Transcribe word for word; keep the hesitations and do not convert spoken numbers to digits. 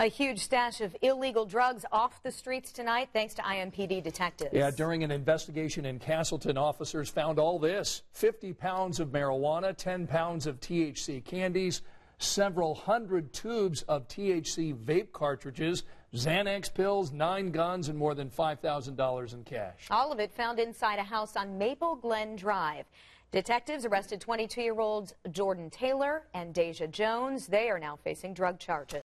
A huge stash of illegal drugs off the streets tonight thanks to I M P D detectives. Yeah, during an investigation in Castleton, officers found all this: fifty pounds of marijuana, ten pounds of T H C candies, several hundred tubes of T H C vape cartridges, Xanax pills, nine guns, and more than five thousand dollars in cash. All of it found inside a house on Maple Glen Drive. Detectives arrested twenty-two-year-olds Jordan Taylor and Deja Jones. They are now facing drug charges.